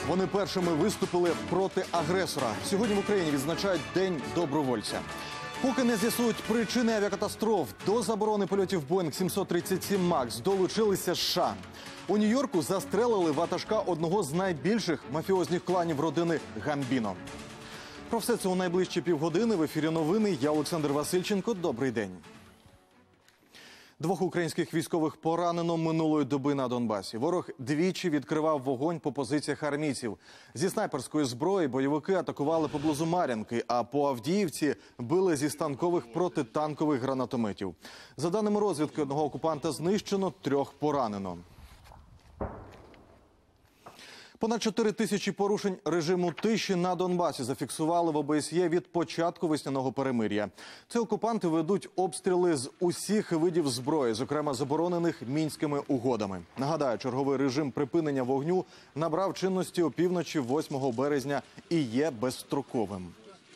Вони першими виступили проти агресора. Сьогодні в Україні відзначають День добровольця. Поки не з'ясують причини авіакатастроф, до заборони польотів Боїнг 737 МАКС долучилися США. У Нью-Йорку застрелили ватажка одного з найбільших мафіозних кланів родини Гамбіно. Про все це у найближчі півгодини. В ефірі новини. Я Олександр Васильченко. Добрий день. Двох українських військових поранено минулої доби на Донбасі. Ворог двічі відкривав вогонь по позиціях армійців. Зі снайперської зброї бойовики атакували поблизу Мар'їнки, а по Авдіївці били зі станкових протитанкових гранатометів. За даними розвідки, одного окупанта знищено, 3 поранено. Понад 4 тисячі порушень режиму тиші на Донбасі зафіксували в ОБСЄ від початку весняного перемир'я. Ці окупанти ведуть обстріли з усіх видів зброї, зокрема заборонених Мінськими угодами. Нагадаю, черговий режим припинення вогню набрав чинності опівночі 8 березня і є безстроковим.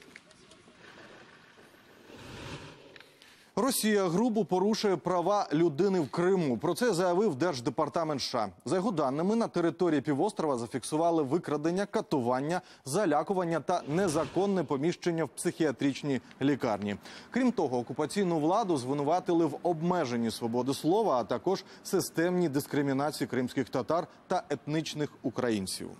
Росія грубо порушує права людини в Криму. Про це заявив Держдепартамент США. За його даними, на території півострова зафіксували викрадення, катування, залякування та незаконне поміщення в психіатричній лікарні. Крім того, окупаційну владу звинуватили в обмеженні свободи слова, а також системній дискримінації кримських татар та етнічних українців.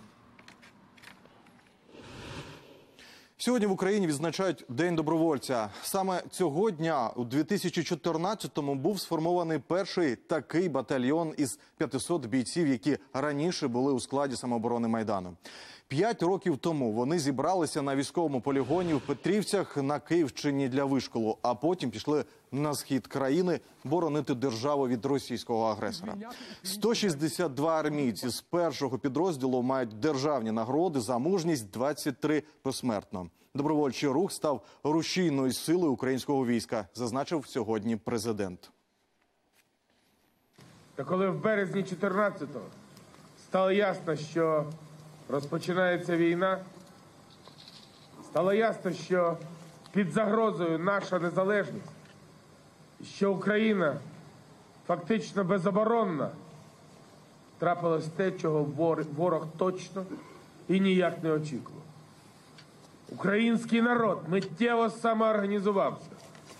Сьогодні в Україні відзначають День добровольця. Саме цього дня у 2014-му був сформований перший такий батальйон із 500 бійців, які раніше були у складі самооборони Майдану. 5 років тому вони зібралися на військовому полігоні в Петрівцях на Київщині для вишколу, а потім пішли на схід країни боронити державу від російського агресора. 162 армійці з першого підрозділу мають державні нагороди за мужність, 23 посмертно. Добровольчий рух став рушійною силою українського війська, зазначив сьогодні президент. Та коли в березні 14-го стало ясно, що розпочинається війна, стало ясно, що під загрозою наша незалежність, що Україна фактично безоборонна, трапилось те, чого ворог точно і ніяк не очікував. Український народ миттєво самоорганізувався,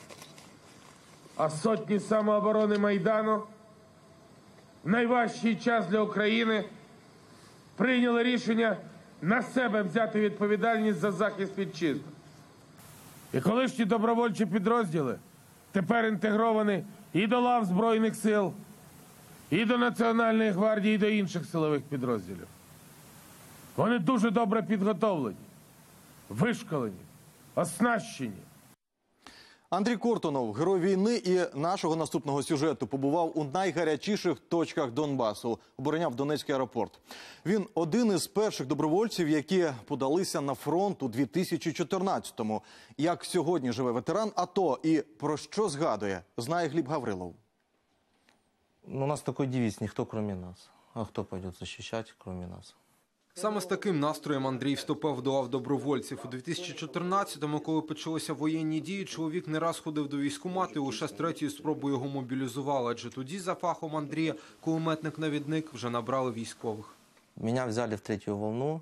а сотні самооборони Майдану в найважчий час для України прийняли рішення на себе взяти відповідальність за захист вітчизни. І колишні добровольчі підрозділи тепер інтегровані і до лав Збройних сил, і до Національної гвардії, і до інших силових підрозділів. Вони дуже добре підготовлені, вишколені, оснащені. Андрій Кортонов, герой війни і нашого наступного сюжету, побував у найгарячіших точках Донбасу, обороняв Донецький аеропорт. Він один із перших добровольців, які подалися на фронт у 2014-му. Як сьогодні живе ветеран АТО і про що згадує, знає Гліб Гаврилов. У нас такий девиз: ніхто, крім нас. А хто піде захищати, крім нас? Саме з таким настроєм Андрій вступив до лав добровольців. У 2014-му, коли почалися воєнні дії, чоловік не раз ходив до військкомату і лише з 3-ї спроби його мобілізували. Адже тоді, за фахом Андрія, кулеметник-навідник, вже набрали військових. Меня взяли в 3-ю волну.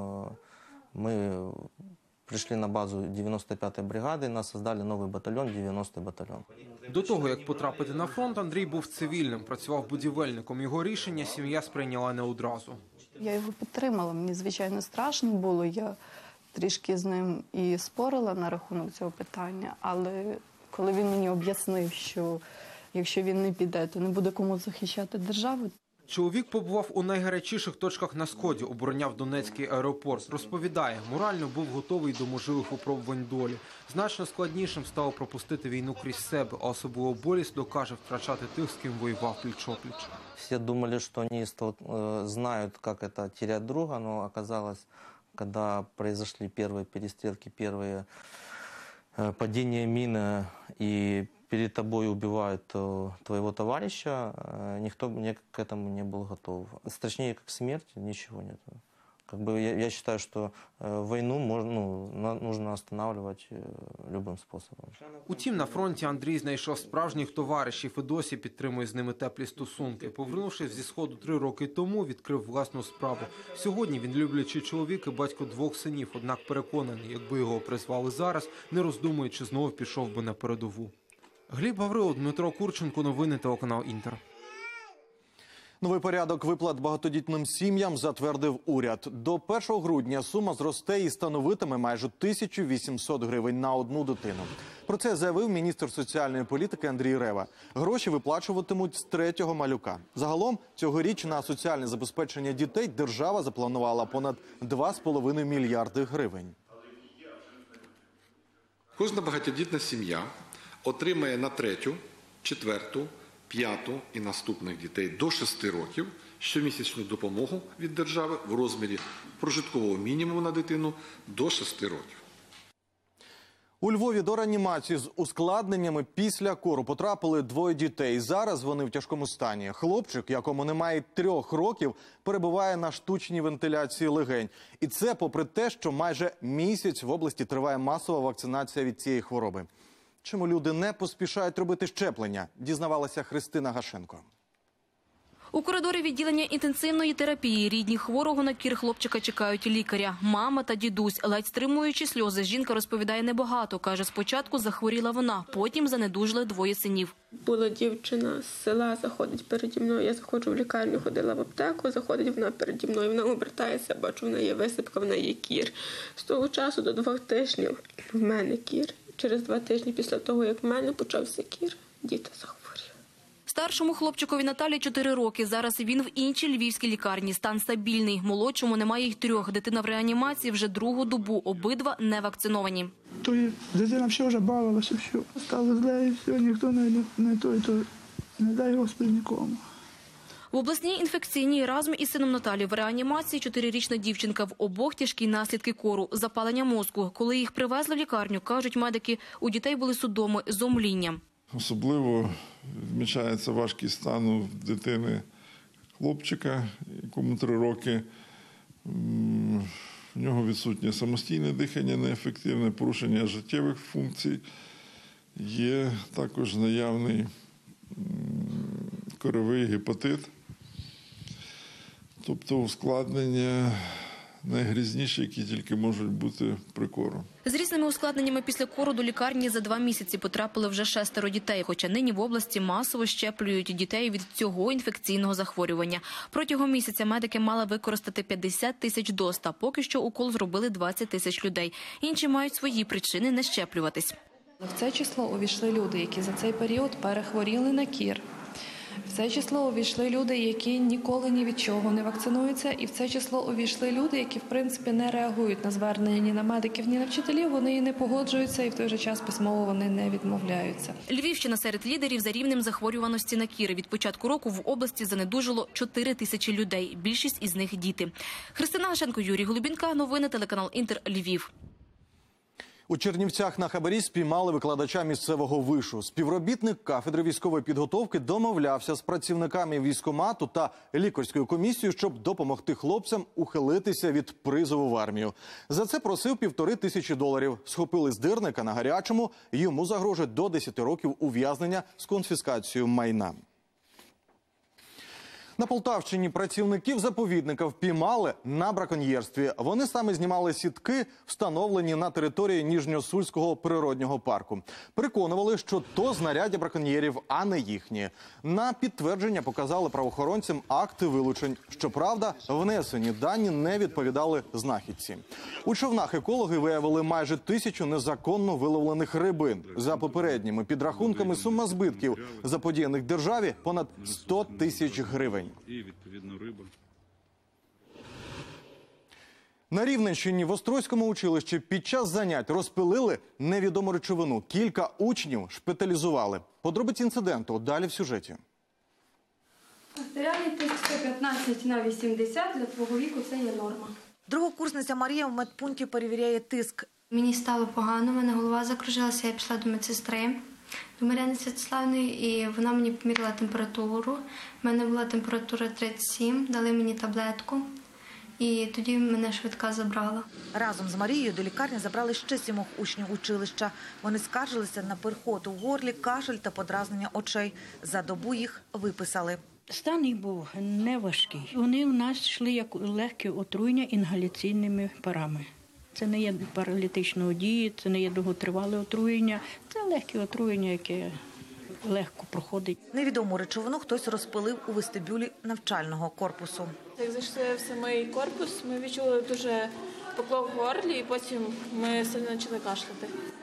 Мы пришли на базу 95-ї бригади, нас создали новий батальйон, 90-й батальйон. До того, як потрапити на фронт, Андрій був цивільним, працював будівельником. Його рішення сім'я сприйняла не одразу. Я його підтримала, мені, звичайно, страшно було, я трішки з ним і спорила на рахунок цього питання, але коли він мені об'яснив, що якщо він не піде, то не буде кому захищати державу. Чоловік побував у найгарячіших точках на Сході, обороняв Донецький аеропорт. Розповідає, морально був готовий до можливих випробувань долі. Значно складнішим стало пропустити війну крізь себе, а особливо болісно, каже, втрачати тих, з ким воював пліч-о-пліч. Все думали, что они знают, как это терять друга, но оказалось, когда произошли первые перестрелки, первые падения мины, и перед тобой убивают твоего товарища, никто к этому не был готов. Страшнее, как смерть, ничего нет. Я считаю, что войну нужно останавливать любым способом. Утім, на фронті Андрій знайшов справжніх товаришів і досі підтримує з ними теплі стосунки. Повернувшись зі Сходу 3 роки тому, відкрив власну справу. Сьогодні він люблячий чоловік і батько 2 синів, однак переконаний, якби його призвали зараз, не роздумуючи, знову пішов би на передову. Гліб Гаврилов, Дмитро Курченко, новини телеканал «Інтер». Новий порядок виплат багатодітним сім'ям затвердив уряд. До 1 грудня сума зросте і становитиме майже 1800 гривень на одну дитину. Про це заявив міністр соціальної політики Андрій Рева. Гроші виплачуватимуть з 3-го малюка. Загалом, цьогоріч на соціальне забезпечення дітей держава запланувала понад 2,5 мільярди гривень. Кожна багатодітна сім'я отримає на 3-ю, 4-ту, 5-ту і наступних дітей до 6 років щомісячну допомогу від держави в розмірі прожиткового мінімуму на дитину до 6 років. У Львові до реанімації з ускладненнями після кору потрапили 2 дітей. Зараз вони в тяжкому стані. Хлопчик, якому немає 3 років, перебуває на штучній вентиляції легень. І це попри те, що майже місяць в області триває масова вакцинація від цієї хвороби. Чому люди не поспішають робити щеплення, дізнавалася Христина Гашенко. У коридорі відділення інтенсивної терапії рідні хворого на кір хлопчика чекають лікаря. Мама та дідусь. Ледь стримуючи сльози, жінка розповідає небагато. Каже, спочатку захворіла вона, потім занедужили 2 синів. Була дівчина з села, заходить переді мною. Я заходжу в лікарню, ходила в аптеку, заходить вона переді мною. Вона обертається, бачу, в неї є висипка, в неї є кір. З того часу до 2 тижнів в мене кір. Через 2 тижні після того, як в мене почався кір, діти захворіли. Старшому хлопчикові Наталі 4 роки. Зараз він в іншій львівській лікарні. Стан стабільний. Молодшому немає їх 3. Дитина в реанімації вже 2-гу добу. Обидва не вакциновані. То дитина все вже бавилася, все. Стало зле і все, ніхто не той, то не дай Господи нікому. В обласній інфекційній разом із сином Наталі в реанімації 4-річна дівчинка. В обох тяжкі наслідки кору, запалення мозку. Коли їх привезли в лікарню, кажуть медики, у дітей були судоми з омлінням. Особливо відмічається важкість стану дитини хлопчика, якому 3 роки. В нього відсутнє самостійне дихання, неефективне порушення життєвих функцій. Є також наявний коровий гепатит, тобто ускладнення найгрізніші, які тільки можуть бути при кору. З різними ускладненнями після кору до лікарні за 2 місяці потрапили вже 6 дітей, хоча нині в області масово щеплюють дітей від цього інфекційного захворювання. Протягом місяця медики мали використати 50 тисяч доз, та поки що укол зробили 20 тисяч людей. Інші мають свої причини не щеплюватись. В це число увійшли люди, які за цей період перехворіли на кір. В це число увійшли люди, які ніколи ні від чого не вакцинуються. І в це число увійшли люди, які, в принципі, не реагують на звернення ні на медиків, ні на вчителів. Вони і не погоджуються, і в той же час письмово вони не відмовляються. Львівщина серед лідерів за рівнем захворюваності на кір. Від початку року в області занедужало 4 тисячі людей. Більшість із них – діти. Христина Гашенко, Юрій Голубінка. Новини телеканал «Інтер», Львів. У Чернівцях на хабарі спіймали викладача місцевого вишу. Співробітник кафедри військової підготовки домовлявся з працівниками військкомату та лікарською комісією, щоб допомогти хлопцям ухилитися від призову в армію. За це просив $1500. Схопили здирника на гарячому. Йому загрожує до 10 років ув'язнення з конфіскацією майна. На Полтавщині працівників заповідника впіймали на браконьєрстві. Вони саме знімали сітки, встановлені на території Ніжньосульського природнього парку. Переконували, що то знаряддя браконьєрів, а не їхні. На підтвердження показали правоохоронцям акти вилучень. Щоправда, внесені дані не відповідали знахідці. У човнах екологи виявили майже 1000 незаконно виловлених рибин. За попередніми підрахунками сума збитків, заподіяних державі, понад 100 тисяч гривень. І, відповідно, риба. На Рівненщині в Острозькому училищі під час занять розпилили невідому речовину. Кілька учнів шпиталізували. Подробиці інциденту далі в сюжеті. Артеріальний тиск 115/80 для твого віку – це є норма. Другокурсниця Марія в медпункті перевіряє тиск. Мені стало погано, в мене голова закружилася, я пішла до медсестри, до Мар'яни Святославної, і вона мені поміряла температуру. У мене була температура 37, дали мені таблетку. і тоді мене швидка забрала. Разом з Марією до лікарні забрали ще 7 учнів училища. Вони скаржилися на перхоту в горлі, кашель та подразнення очей. За добу їх виписали. Стан їх був не важкий. Вони у нас йшли як легке отруєння інгаляційними парами. Це не є паралітичної дії, це не є довготривале отруєння. Це легке отруєння, яке легко проходить. Невідому речовину хтось розпилив у вестибюлі навчального корпусу. Як зайшли в самий корпус, ми відчули дуже поклав в горлі, і потім ми сильно почали кашляти.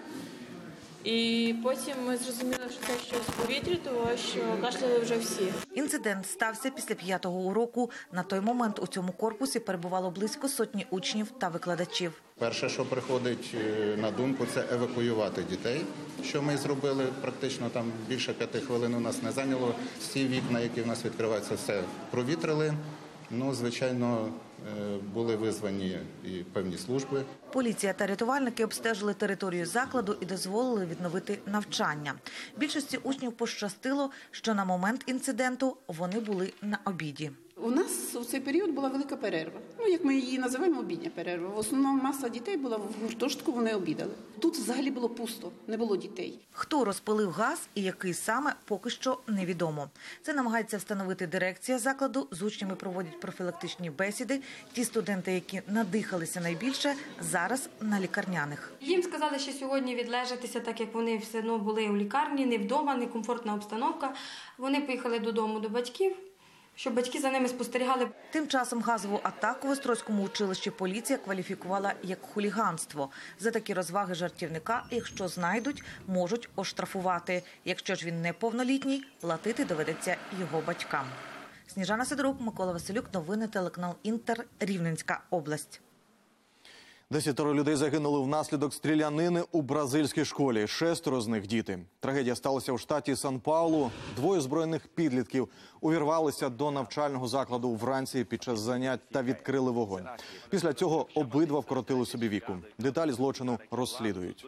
І потім ми зрозуміли, що це щось в повітрі, тому що кашляли вже всі. Інцидент стався після 5-го уроку. На той момент у цьому корпусі перебувало близько 100 учнів та викладачів. Перше, що приходить на думку, це евакуювати дітей, що ми зробили. Практично там більше 5 хвилин у нас не зайняло. Всі вікна, які в нас відкриваються, все провітрили. Ну, звичайно, були визвані і певні служби. Поліція та рятувальники обстежили територію закладу і дозволили відновити навчання. Більшості учнів пощастило, що на момент інциденту вони були на обіді. У нас у цей період була велика перерва. Ну, як ми її називаємо, обідня перерва. В основному маса дітей була в гуртожитку, вони обідали. Тут взагалі було пусто, не було дітей. Хто розпилив газ і який саме, поки що невідомо. Це намагається встановити дирекція закладу. З учнями проводять профілактичні бесіди. Ті студенти, які надихалися найбільше, зараз на лікарняних. Їм сказали, що сьогодні відлежатися, так як вони все одно були у лікарні, не вдома, некомфортна обстановка. Вони поїхали додому до батьків, щоб батьки за ними спостерігали. Тим часом газову атаку в Острозькому училищі поліція кваліфікувала як хуліганство. За такі розваги жартівника, якщо знайдуть, можуть оштрафувати. Якщо ж він неповнолітній, платити доведеться його батькам. Сніжана Сидорук, Микола Василюк, новини телеканал Інтер, Рівненська область. 10 людей загинули внаслідок стрілянини у бразильській школі. 6 з них – діти. Трагедія сталася у штаті Сан-Паулу. 2 озброєних підлітків увірвалися до навчального закладу вранці під час занять та відкрили вогонь. Після цього обидва вкоротили собі віку. Деталі злочину розслідують.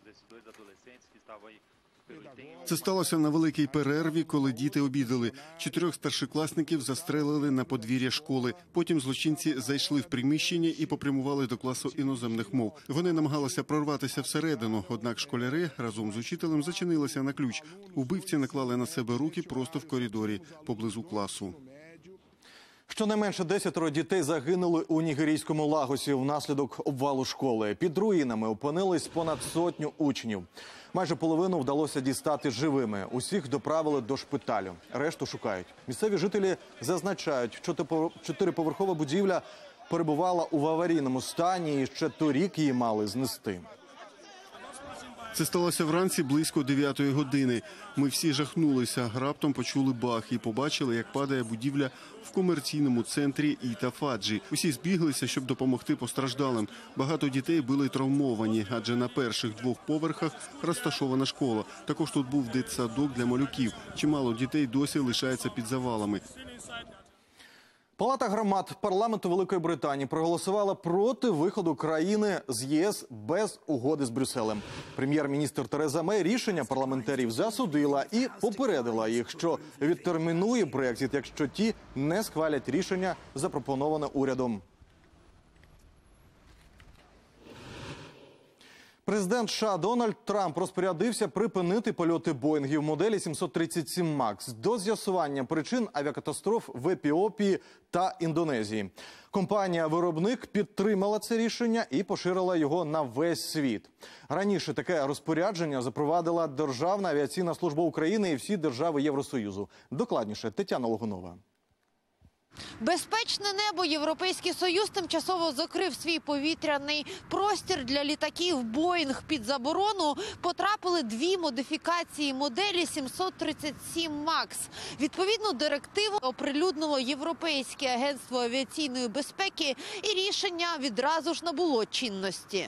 Це сталося на великій перерві, коли діти обідали. 4 старшокласників застрелили на подвір'я школи. Потім злочинці зайшли в приміщення і попрямували до класу іноземних мов. Вони намагалися прорватися всередину, однак школяри разом з учителем зачинилися на ключ. Убивці наклали на себе руки просто в коридорі поблизу класу. Щонайменше 10 дітей загинули у нігерійському Лагосі внаслідок обвалу школи. Під руїнами опинились понад 100 учнів. Майже половину вдалося дістати живими. Усіх доправили до шпиталю. Решту шукають. Місцеві жителі зазначають, що 4-поверхова будівля перебувала у аварійному стані і ще торік її мали знести. Це сталося вранці близько 9-ї години. Ми всі жахнулися, раптом почули бах і побачили, як падає будівля в комерційному центрі Іта-Фаджі. Усі збіглися, щоб допомогти постраждалим. Багато дітей були травмовані, адже на перших 2 поверхах розташована школа. Також тут був дитсадок для малюків. Чимало дітей досі лишається під завалами. Палата громад парламенту Великої Британії проголосувала проти виходу країни з ЄС без угоди з Брюсселем. Прем'єр-міністр Тереза Мей рішення парламентарів засудила і попередила їх, що відтермінує Брекзит, якщо ті не схвалять рішення, запропоноване урядом. Президент США Дональд Трамп розпорядився припинити польоти Боїнгів моделі 737 МАКС до з'ясування причин авіакатастроф в Ефіопії та Індонезії. Компанія-виробник підтримала це рішення і поширила його на весь світ. Раніше таке розпорядження запровадила Державна авіаційна служба України і всі держави Євросоюзу. Докладніше Тетяна Логунова. Безпечне небо Європейський Союз тимчасово закрив свій повітряний простір для літаків «Боїнг» під заборону. Потрапили 2 модифікації моделі 737 МАКС. Відповідну директиву оприлюднило Європейське агентство авіаційної безпеки, і рішення відразу ж набуло чинності.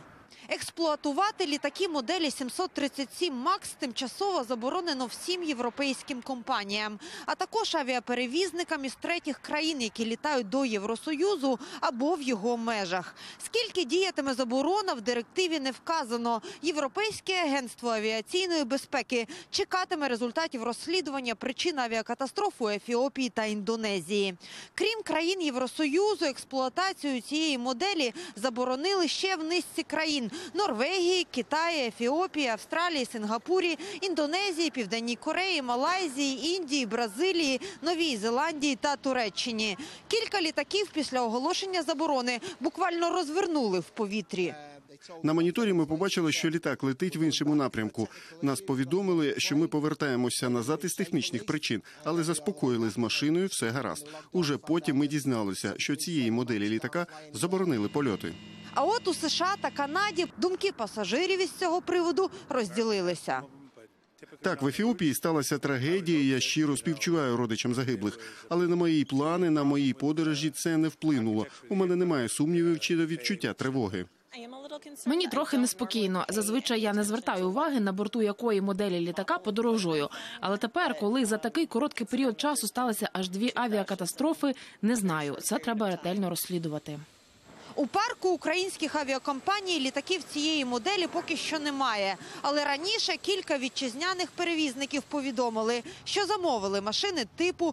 Експлуатувати літаки моделі 737 МАКС тимчасово заборонено всім європейським компаніям, а також авіаперевізникам із третіх країн, які літають до Євросоюзу або в його межах. Скільки діятиме заборона, в директиві не вказано. Європейське агентство авіаційної безпеки чекатиме результатів розслідування причин авіакатастроф у Ефіопії та Індонезії. Крім країн Євросоюзу, експлуатацію цієї моделі заборонили ще в низці країн – Норвегії, Китаї, Ефіопії, Австралії, Сингапурі, Індонезії, Південній Кореї, Малайзії, Індії, Бразилії, Новій Зеландії та Туреччині. Кілька літаків після оголошення заборони буквально розвернули в повітрі. На моніторі ми побачили, що літак летить в іншому напрямку. Нас повідомили, що ми повертаємося назад із технічних причин, але заспокоїли з машиною, все гаразд. Уже потім ми дізналися, що цієї моделі літака заборонили польоти. А от у США та Канаді думки пасажирів із цього приводу розділилися. Так, в Ефіопії сталася трагедія, я щиро співчуваю родичам загиблих. Але на мої плани, на мої подорожі це не вплинуло. У мене немає сумнівів чи відчуття тривоги. Мені трохи неспокійно. Зазвичай я не звертаю уваги, на борту якої моделі літака подорожую. Але тепер, коли за такий короткий період часу сталися аж 2 авіакатастрофи, не знаю. Це треба ретельно розслідувати. У парку українських авіакомпаній літаків цієї моделі поки що немає. Але раніше кілька вітчизняних перевізників повідомили, що замовили машини типу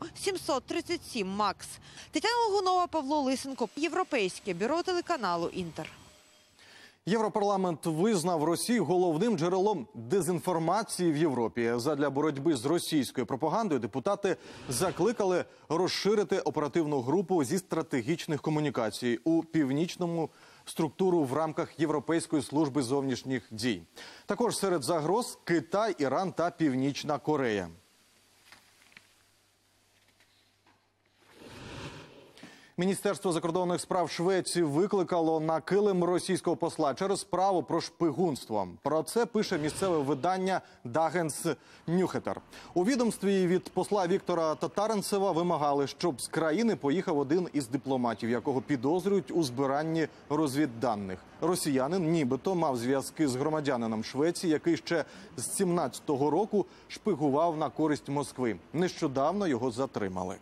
737 МАКС. Тетяна Логунова, Павло Лисенко, Європейське бюро телеканалу «Інтер». Європарламент визнав Росію головним джерелом дезінформації в Європі. Задля боротьби з російською пропагандою депутати закликали розширити оперативну групу зі стратегічних комунікацій у північному структуру в рамках Європейської служби зовнішніх дій. Також серед загроз – Китай, Іран та Північна Корея. Міністерство закордонних справ Швеції викликало на килим російського посла через справу про шпигунство. Про це пише місцеве видання «Дагенс Нюхетер». У відомстві від посла Віктора Татаренцева вимагали, щоб з країни поїхав один із дипломатів, якого підозрюють у збиранні розвідданих. Росіянин нібито мав зв'язки з громадянином Швеції, який ще з 17-го року шпигував на користь Москви. Нещодавно його затримали.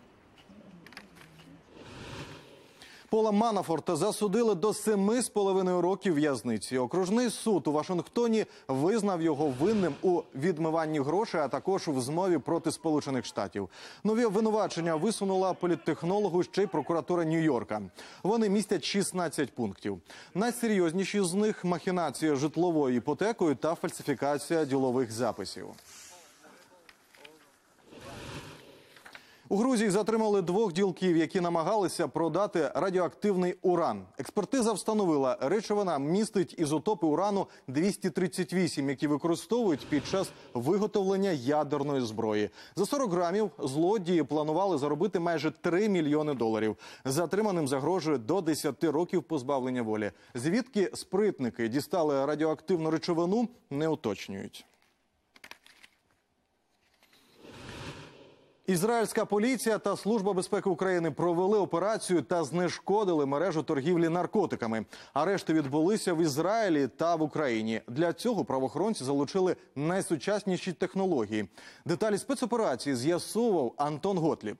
Пола Манафорта засудили до 7,5 років в'язниці. Окружний суд у Вашингтоні визнав його винним у відмиванні грошей, а також в змові проти Сполучених Штатів. Нові обвинувачення висунула політтехнологу ще й прокуратура Нью-Йорка. Вони містять 16 пунктів. Найсерйозніші з них – махінація житловою іпотекою та фальсифікація ділових записів. У Грузії затримали 2 ділків, які намагалися продати радіоактивний уран. Експертиза встановила, речовина містить ізотопи урану-238, які використовують під час виготовлення ядерної зброї. За 40 грамів злодії планували заробити майже $3 мільйони. Затриманим загрожує до 10 років позбавлення волі. Звідки спритники дістали радіоактивну речовину, не уточнюють. Ізраїльська поліція та Служба безпеки України провели операцію та знешкодили мережу торгівлі наркотиками. Арешти відбулися в Ізраїлі та в Україні. Для цього правоохоронці залучили найсучасніші технології. Деталі спецоперації з'ясовував Антон Готліб.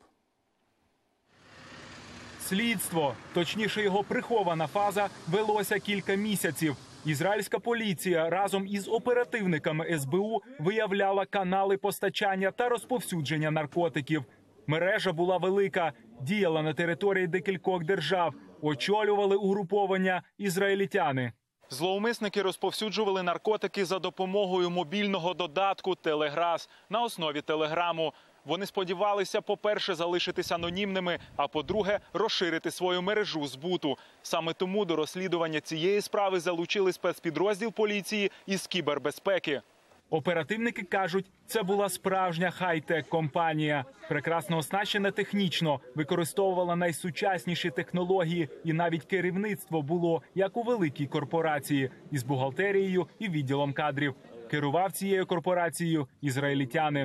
Слідство, точніше його прихована фаза, велося кілька місяців. Ізраїльська поліція разом із оперативниками СБУ виявляла канали постачання та розповсюдження наркотиків. Мережа була велика, діяла на території декількох держав, очолювали угруповання ізраїльтяни. Зловмисники розповсюджували наркотики за допомогою мобільного додатку «Телеграс» на основі телеграму. Вони сподівалися, по-перше, залишитись анонімними, а по-друге, розширити свою мережу збуту. Саме тому до розслідування цієї справи залучили спецпідрозділ поліції із кібербезпеки. Оперативники кажуть, це була справжня хай-тек-компанія. Прекрасно оснащена технічно, використовувала найсучасніші технології і навіть керівництво було, як у великій корпорації, із бухгалтерією і відділом кадрів. Керував цією корпорацією ізраїльтянин.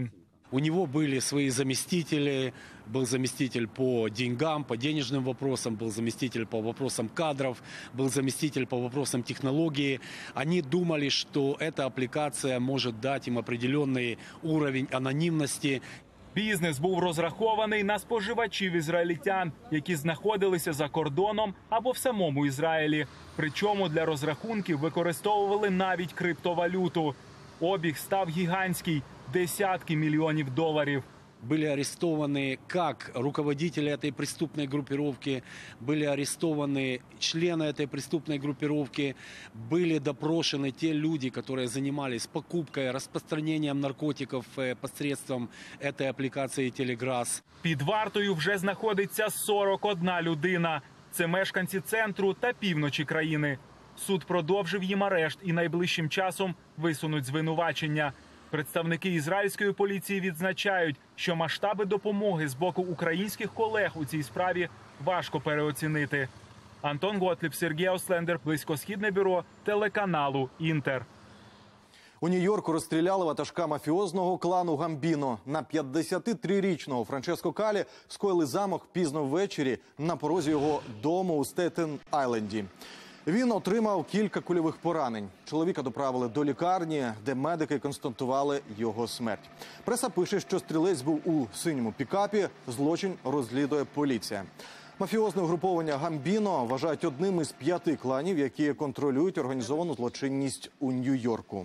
У него были свои заместители, был заместитель по деньгам, по денежным вопросам, был заместитель по вопросам кадров, был заместитель по вопросам технологии. Они думали, что эта аппликация может дать им определенный уровень анонимности. Бізнес був розрахований на споживачів-ізраїльтян, які знаходилися за кордоном або в самому Ізраїлі. Причому для розрахунків використовували навіть криптовалюту. Обіг став гігантський – десятки мільйонів доларів. Были арестованы как руководители этой преступной группировки, были арестованы члены этой преступной группировки, были допрошены те люди, которые занимались покупкой, распространением наркотиков посредством этой аппликации Telegrass. Під вартою вже знаходиться 41 людина. Це мешканці центру та півночі країни. Суд продовжив їм арешт і найближчим часом висунуть звинувачення. Представники ізраїльської поліції відзначають, що масштаби допомоги з боку українських колег у цій справі важко переоцінити. Антон Готліб, Сергій Ауслендер, Близькосхідне бюро телеканалу «Інтер». У Нью-Йорку розстріляли ватажка мафіозного клану Гамбіно. На 53-річного Франческо Калі скоїли замах пізно ввечері на порозі його дому у Стейтен-Айленді. Він отримав кілька кульових поранень. Чоловіка доправили до лікарні, де медики констатували його смерть. Преса пише, що стрілець був у синьому пікапі, злочин розслідує поліція. Мафіозне угруповання Гамбіно вважають одним із 5 кланів, які контролюють організовану злочинність у Нью-Йорку.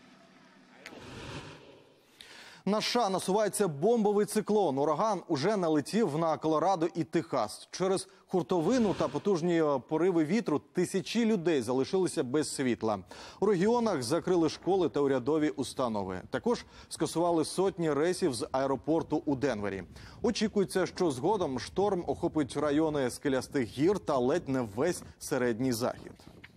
На США насувається бомбовий циклон. Ураган уже налетів на Колорадо і Техас. Через хуртовину та потужні пориви вітру тисячі людей залишилися без світла. У регіонах закрили школи та урядові установи. Також скасували сотні рейсів з аеропорту у Денвері. Очікується, що згодом шторм охопить райони скелястих гір та ледь не весь середній захід.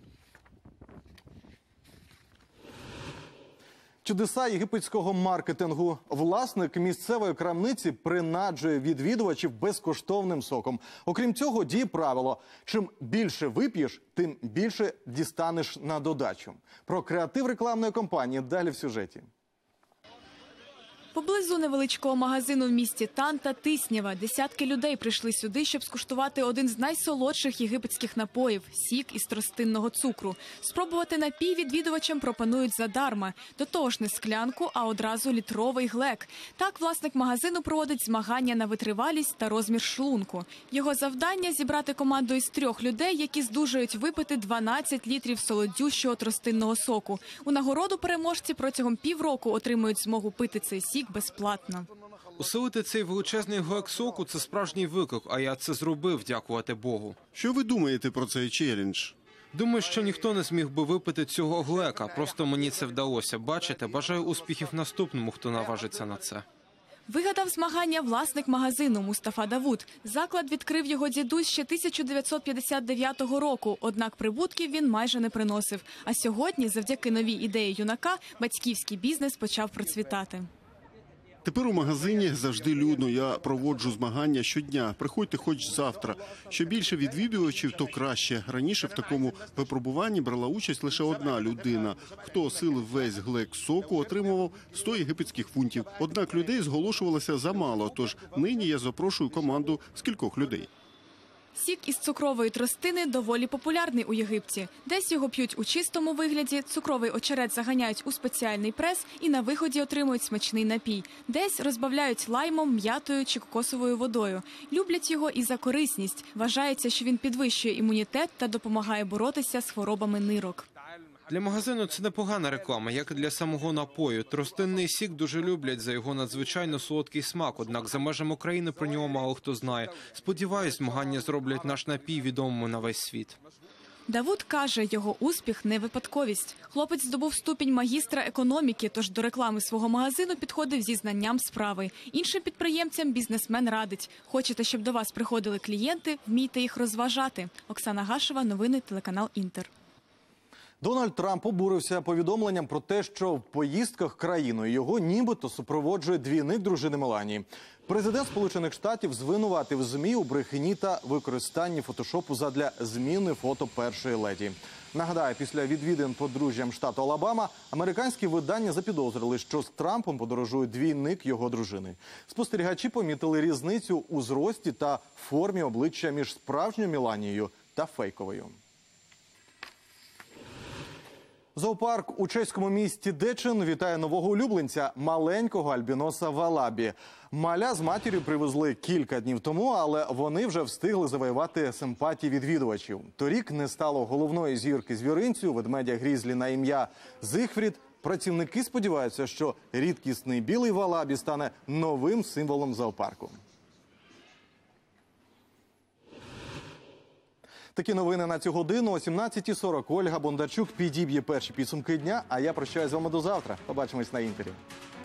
Чудеса єгипетського маркетингу. Власник місцевої крамниці принаджує відвідувачів безкоштовним соком. Окрім цього, діє правило – чим більше вип'єш, тим більше дістанеш на додачу. Про креатив рекламної кампанії далі в сюжеті. Поблизу невеличкого магазину в місті Танта Тиснява десятки людей прийшли сюди, щоб скуштувати один з найсолодших єгипетських напоїв – сік із тростинного цукру. Спробувати напій відвідувачам пропонують задарма. До того ж не склянку, а одразу літровий глек. Так власник магазину проводить змагання на витривалість та розмір шлунку. Його завдання – зібрати команду із 3 людей, які здужують випити 12 літрів солодющого тростинного соку. У нагороду переможці протягом півроку отримують змогу пити цей сік безплатно. Усилити цей величезний глек соку – це справжній виклик, а я це зробив, дякувати Богу. Що ви думаєте про цей челендж? Думаю, що ніхто не зміг би випити цього глека, просто мені це вдалося. Бачите, бажаю успіхів наступному, хто наважиться на це. Вигадав змагання власник магазину Мустафа Давуд. Заклад відкрив його дідусь ще 1959 року, однак прибутків він майже не приносив. А сьогодні, завдяки новій ідеї юнака, батьківський бізнес почав процвітати. Тепер у магазині завжди людно. Я проводжу змагання щодня. Приходьте хоч завтра. Що більше відвідувачів, то краще. Раніше в такому випробуванні брала участь лише одна людина. Хто осилив весь глек соку, отримував 100 єгипетських фунтів. Однак людей зголошувалося замало, тож нині я запрошую команду з кількох людей. Сік із цукрової тростини доволі популярний у Єгипті. Десь його п'ють у чистому вигляді, цукровий очерет заганяють у спеціальний прес і на виході отримують смачний напій. Десь розбавляють лаймом, м'ятою чи кокосовою водою. Люблять його і за корисність. Вважається, що він підвищує імунітет та допомагає боротися з хворобами нирок. Для магазину це непогана реклама, як і для самого напою. Тростинний сік дуже люблять за його надзвичайно солодкий смак, однак за межами України про нього мало хто знає. Сподіваюсь, змагання зроблять наш напій відомим на весь світ. Давуд каже, його успіх – не випадковість. Хлопець здобув ступінь магістра економіки, тож до реклами свого магазину підходив зі знанням справи. Іншим підприємцям бізнесмен радить. Хочете, щоб до вас приходили клієнти, вмійте їх розважати. Оксана Гашева, новини, телеканал «Інтер». Дональд Трамп обурився повідомленням про те, що в поїздках країною його нібито супроводжує двійник дружини Меланії. Президент Сполучених Штатів звинуватив ЗМІ у брехні та використанні фотошопу задля зміни фото першої леді. Нагадаю, після відвідин подружжям штату Алабама американські видання запідозрили, що з Трампом подорожує двійник його дружини. Спостерігачі помітили різницю у зрості та формі обличчя між справжньою Меланією та фейковою. Зоопарк у чеському місті Дечин вітає нового улюбленця – маленького альбіноса Валабі. Маля з матір'ю привезли кілька днів тому, але вони вже встигли завоювати симпатії відвідувачів. Торік не стало головної зірки звіринцю – ведмедя Грізлі на ім'я Зигфрід. Працівники сподіваються, що рідкісний білий Валабі стане новим символом зоопарку. Такі новини на цю годину. О 17:40 Ольга Бондарчук підіб'є перші підсумки дня, а я прощаюсь з вами до завтра. Побачимось на Інтері.